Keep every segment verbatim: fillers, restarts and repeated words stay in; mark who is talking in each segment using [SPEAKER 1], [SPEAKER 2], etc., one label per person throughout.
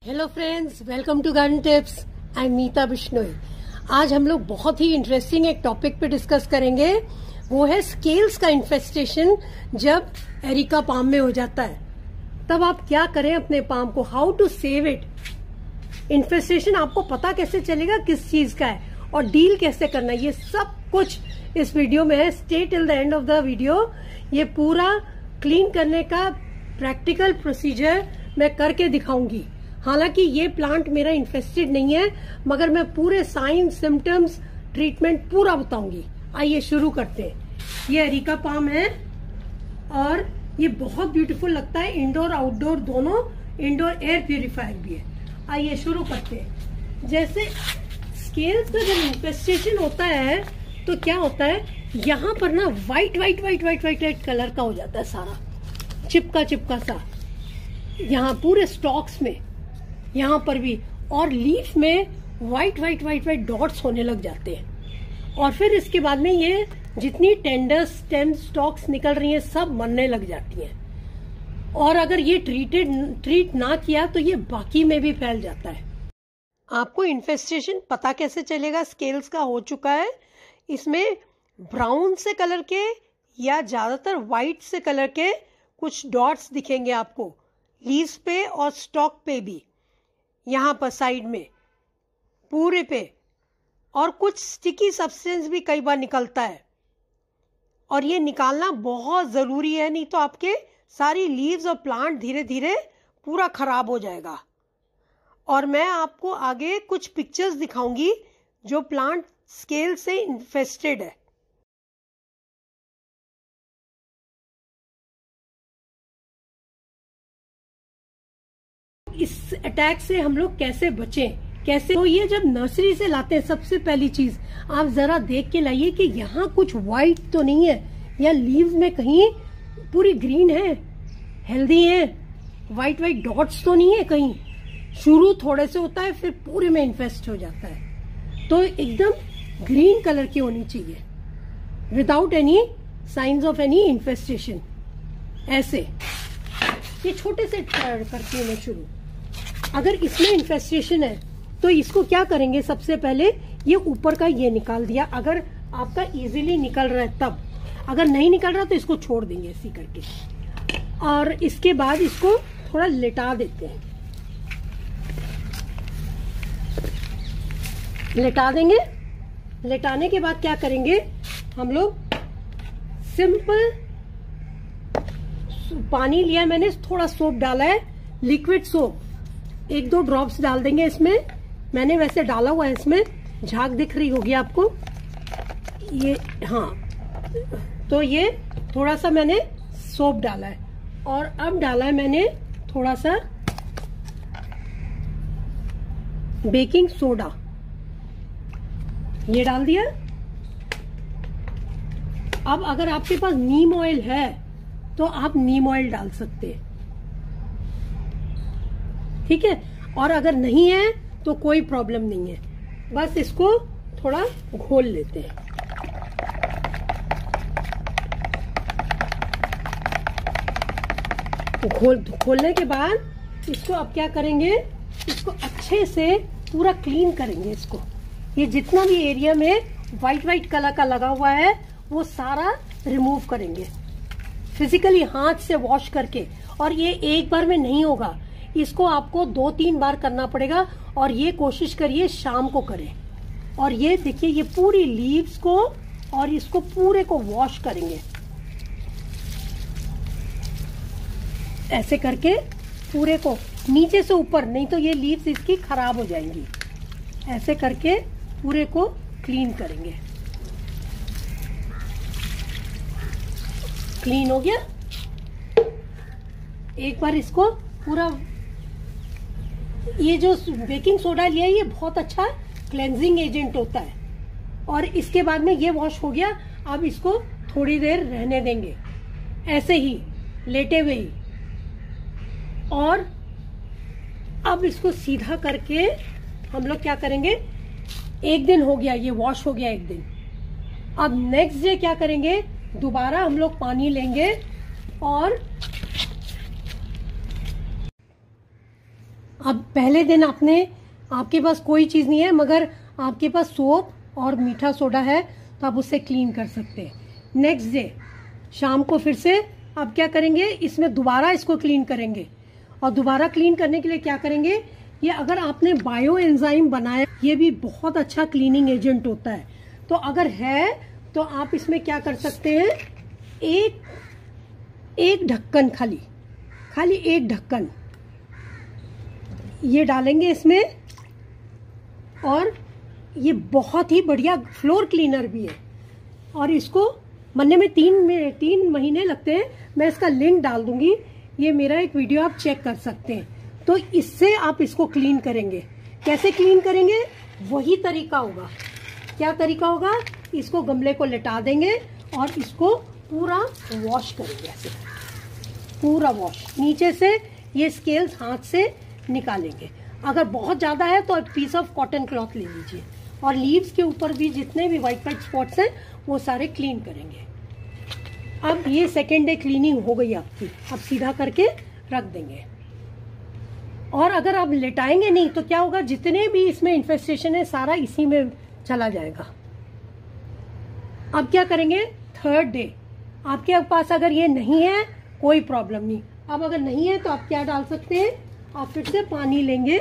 [SPEAKER 1] Hello friends, welcome to garden tips. I am Meeta Bishnoi. आज हम लोग बहुत ही इंटरेस्टिंग एक टॉपिक पे डिस्कस करेंगे। वो है स्केल्स का इन्फेस्टेशन। जब एरिका पाम में हो जाता है तब आप क्या करें अपने पाम को, how to save it. Infestation आपको पता कैसे चलेगा किस चीज का है और डील कैसे करना है, ये सब कुछ इस वीडियो में है। Stay till the end of the video. ये पूरा क्लीन करने का प्रैक्टिकल प्रोसीजर मैं करके दिखाऊंगी। हालांकि ये प्लांट मेरा इन्फेस्टेड नहीं है, मगर मैं पूरे साइन, सिम्टम्स, ट्रीटमेंट पूरा बताऊंगी। आइए शुरू करते हैं। ये एरिका पाम है और ये बहुत ब्यूटीफुल लगता है, इंडोर आउटडोर दोनों। इंडोर एयर प्यूरिफायर भी है। आइए शुरू करते हैं। जैसे स्केल्स का जब इन्फेस्टेशन होता है तो क्या होता है, यहाँ पर ना white white white white white white colour का हो जाता है, सारा चिपका चिपका सा, यहाँ पूरे स्टॉक्स में, यहाँ पर भी, और लीफ में white white white white dots होने लग जाते हैं। और फिर इसके बाद में ये जितनी टेंडर स्टेम स्टॉक्स निकल रही हैं सब मरने लग जाती हैं। और अगर ये ट्रीटेड ट्रीट ना किया तो ये बाकी में भी फैल जाता है। आपको इन्फेस्टेशन पता कैसे चलेगा स्केल्स का हो चुका है? इसमें ब्राउन से कलर के या ज्यादातर व्हाइट से कलर के कुछ डॉट्स दिखेंगे आपको लीव्स पे और स्टॉक पे भी, यहाँ पर साइड में पूरे पे। और कुछ स्टिकी सब्सटेंस भी कई बार निकलता है और ये निकालना बहुत ज़रूरी है, नहीं तो आपके सारी लीव्स और प्लांट धीरे धीरे पूरा खराब हो जाएगा। और मैं आपको आगे कुछ पिक्चर्स दिखाऊंगी जो प्लांट स्केल से इन्फेस्टेड है। इस अटैक से हम लोग कैसे बचें, कैसे? तो ये जब नर्सरी से लाते हैं, सबसे पहली चीज आप जरा देख के लाइए कि यहाँ कुछ व्हाइट तो नहीं है, या लीव्स में कहीं पूरी ग्रीन है, हेल्दी है, व्हाइट व्हाइट डॉट्स तो नहीं है कहीं। शुरू थोड़े से होता है, फिर पूरे में इन्फेस्ट हो जाता है। तो एकदम ग्रीन कलर की होनी चाहिए, without any signs of any infestation. ऐसे ये छोटे से करती हूँ मैं शुरू। अगर इसमें इन्फेस्टेशन है तो इसको क्या करेंगे, सबसे पहले ये ऊपर का ये निकाल दिया, अगर आपका इजीली निकल रहा है तब। अगर नहीं निकल रहा तो इसको छोड़ देंगे ऐसे करके। और इसके बाद इसको थोड़ा लेटा देते हैं, लेटा देंगे। लेटाने के बाद क्या करेंगे हम लोग, सिंपल पानी लिया मैंने, थोड़ा सोप डाला है, लिक्विड सोप, एक दो ड्रॉप्स डाल देंगे इसमें। मैंने वैसे डाला हुआ है, इसमें झाग दिख रही होगी आपको ये, हाँ। तो ये थोड़ा सा मैंने सोप डाला है और अब डाला है मैंने थोड़ा सा बेकिंग सोडा, ये डाल दिया। अब अगर आपके पास नीम ऑयल है तो आप नीम ऑयल डाल सकते हैं, ठीक है। और अगर नहीं है तो कोई प्रॉब्लम नहीं है, बस इसको थोड़ा घोल लेते हैं। घोल घोलने के बाद इसको अब क्या करेंगे, इसको अच्छे से पूरा क्लीन करेंगे इसको। ये जितना भी एरिया में व्हाइट व्हाइट कलर का लगा हुआ है वो सारा रिमूव करेंगे फिजिकली हाथ से वॉश करके। और ये एक बार में नहीं होगा, इसको आपको दो तीन बार करना पड़ेगा। और ये कोशिश करिए शाम को करें। और ये देखिए, ये पूरी लीव्स को और इसको पूरे को वॉश करेंगे ऐसे करके, पूरे को नीचे से ऊपर, नहीं तो ये लीव्स इसकी खराब हो जाएंगी। ऐसे करके पूरे को क्लीन करेंगे। क्लीन हो गया। एक बार इसको पूरा, ये जो बेकिंग सोडा लिया है ये बहुत अच्छा क्लेंजिंग एजेंट होता है। और इसके बाद में ये वॉश हो गया। अब इसको थोड़ी देर रहने देंगे ऐसे ही लेटे हुए ही। और अब इसको सीधा करके हम लोग क्या करेंगे, एक दिन हो गया ये वॉश हो गया एक दिन। अब नेक्स्ट डे क्या करेंगे, दोबारा हम लोग पानी लेंगे और अब पहले दिन आपने आपके पास कोई चीज़ नहीं है मगर आपके पास सोप और मीठा सोडा है तो आप उससे क्लीन कर सकते हैं। नेक्स्ट डे शाम को फिर से आप क्या करेंगे, इसमें दोबारा इसको क्लीन करेंगे। और दोबारा क्लीन करने के लिए क्या करेंगे, ये अगर आपने बायो एंजाइम बनाया, ये भी बहुत अच्छा क्लीनिंग एजेंट होता है। तो अगर है तो आप इसमें क्या कर सकते हैं, एक एक ढक्कन खाली खाली एक ढक्कन ये डालेंगे इसमें। और ये बहुत ही बढ़िया फ्लोर क्लीनर भी है और इसको बनने में तीन में तीन महीने लगते हैं। मैं इसका लिंक डाल दूंगी, ये मेरा एक वीडियो आप चेक कर सकते हैं। तो इससे आप इसको क्लीन करेंगे। कैसे क्लीन करेंगे, वही तरीका होगा। क्या तरीका होगा, इसको गमले को लेटा देंगे और इसको पूरा वॉश करेंगे, ऐसे पूरा वॉश नीचे से। ये स्केल्स हाथ से निकालेंगे। अगर बहुत ज़्यादा है तो पीस ऑफ कॉटन क्लॉथ ले लीजिए और लीव्स के ऊपर भी जितने भी वाइट वाइट स्पॉट्स हैं वो सारे क्लीन करेंगे। अब ये सेकेंड डे क्लीनिंग हो गई आपकी। अब सीधा करके रख देंगे। और अगर आप लेटाएंगे नहीं तो क्या होगा, जितने भी इसमें इन्फेस्टेशन है सारा इसी में चला जाएगा। अब क्या करेंगे, थर्ड डे आपके पास अगर ये नहीं है कोई प्रॉब्लम नहीं। अब अगर नहीं है तो आप क्या डाल सकते हैं, आप फिर से पानी लेंगे।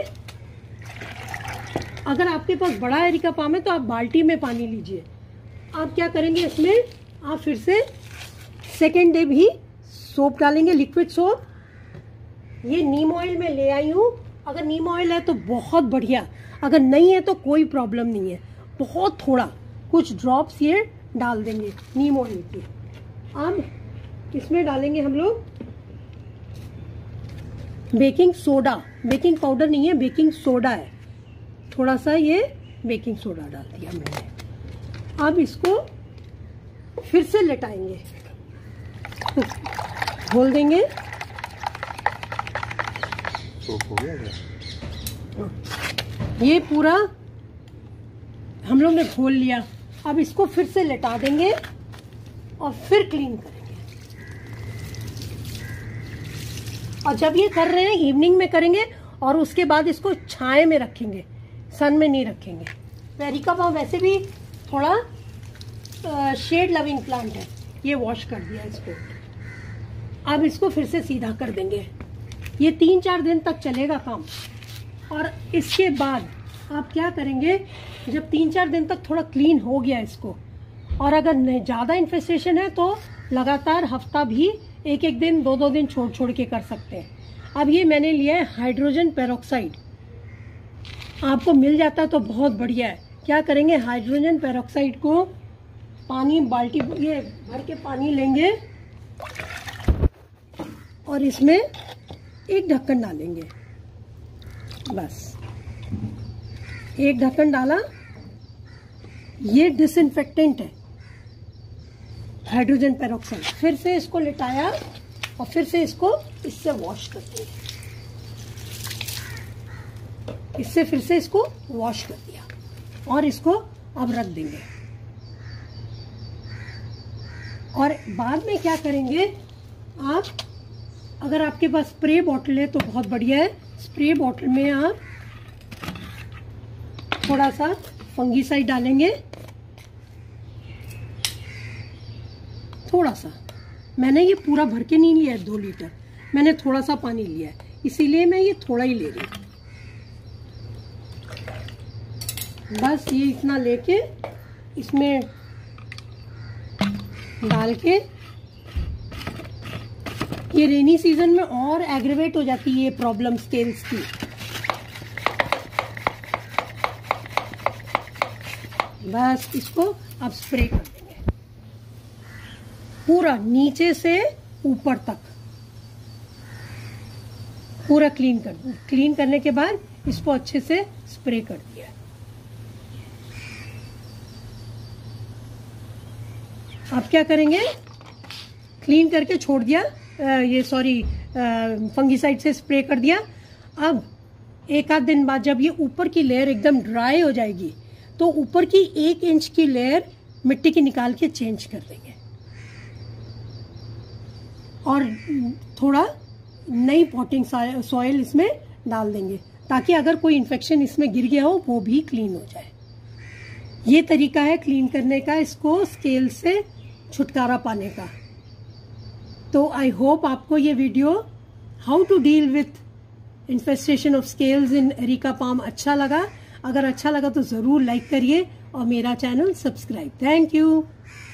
[SPEAKER 1] अगर आपके पास बड़ा एरिका पाम है तो आप बाल्टी में पानी लीजिए। आप क्या करेंगे, इसमें आप फिर से सेकेंड डे भी सोप डालेंगे, लिक्विड सोप। ये नीम ऑयल में ले आई हूँ। अगर नीम ऑयल है तो बहुत बढ़िया, अगर नहीं है तो कोई प्रॉब्लम नहीं है। बहुत थोड़ा कुछ ड्रॉप्स ये डाल देंगे नीम ऑयल के। अब इसमें डालेंगे हम लोग बेकिंग सोडा। बेकिंग पाउडर नहीं है, बेकिंग सोडा है। थोड़ा सा ये बेकिंग सोडा डाल दिया मैंने। अब इसको फिर से लेटाएंगे, खोल देंगे।
[SPEAKER 2] हो गया
[SPEAKER 1] ये पूरा हम लोग ने खोल लिया। अब इसको फिर से लेटा देंगे और फिर क्लीन करेंगे। और जब ये कर रहे हैं इवनिंग में करेंगे और उसके बाद इसको छाए में रखेंगे, सन में नहीं रखेंगे। एरिका पाम वैसे भी थोड़ा शेड लविंग प्लांट है। ये वॉश कर दिया इसको। अब इसको फिर से सीधा कर देंगे। ये तीन चार दिन तक चलेगा काम। और इसके बाद आप क्या करेंगे, जब तीन चार दिन तक थोड़ा क्लीन हो गया इसको, और अगर ज़्यादा इन्फेस्टेशन है तो लगातार हफ्ता भी एक एक दिन दो दो दिन छोड़ छोड़ के कर सकते हैं। अब ये मैंने लिया है हाइड्रोजन पेरोक्साइड। आपको मिल जाता तो बहुत बढ़िया है। क्या करेंगे, हाइड्रोजन पेरोक्साइड को पानी बाल्टी ये भर के पानी लेंगे और इसमें एक ढक्कन डालेंगे। बस एक ढक्कन डाला। ये डिसइंफेक्टेंट है हाइड्रोजन पेरोक्साइड। फिर से इसको लिटाया और फिर से इसको इससे वॉश कर दिया। इससे फिर से इसको वॉश कर दिया और इसको अब रख देंगे। और बाद में क्या करेंगे, आप अगर आपके पास स्प्रे बॉटल है तो बहुत बढ़िया है। स्प्रे बॉटल में आप थोड़ा सा फंगीसाइड डालेंगे, थोड़ा सा। मैंने ये पूरा भर के नहीं लिया है, दो लीटर मैंने थोड़ा सा पानी लिया है, इसीलिए मैं ये थोड़ा ही ले रही हूँ। बस ये इतना लेके इसमें डाल के, ये रेनी सीजन में और एग्रीवेट हो जाती है ये प्रॉब्लम स्केल्स की। बस इसको अब स्प्रे कर देंगे पूरा नीचे से ऊपर तक, पूरा क्लीन कर क्लीन करने के बाद इसको अच्छे से स्प्रे कर दिया। अब क्या करेंगे, क्लीन करके छोड़ दिया, आ, ये सॉरी फंगीसाइड से स्प्रे कर दिया। अब एक आध दिन बाद जब ये ऊपर की लेयर एकदम ड्राई हो जाएगी तो ऊपर की एक इंच की लेयर मिट्टी की निकाल के चेंज कर देंगे और थोड़ा नई पॉटिंग सॉइल इसमें डाल देंगे। ताकि अगर कोई इन्फेक्शन इसमें गिर गया हो वो भी क्लीन हो जाए। ये तरीका है क्लीन करने का, इसको स्केल से छुटकारा पाने का। तो आई होप आपको ये video how to deal with infestation of scales in areca palm अच्छा लगा। अगर अच्छा लगा तो जरूर लाइक करिए और मेरा चैनल सब्सक्राइब। Thank you.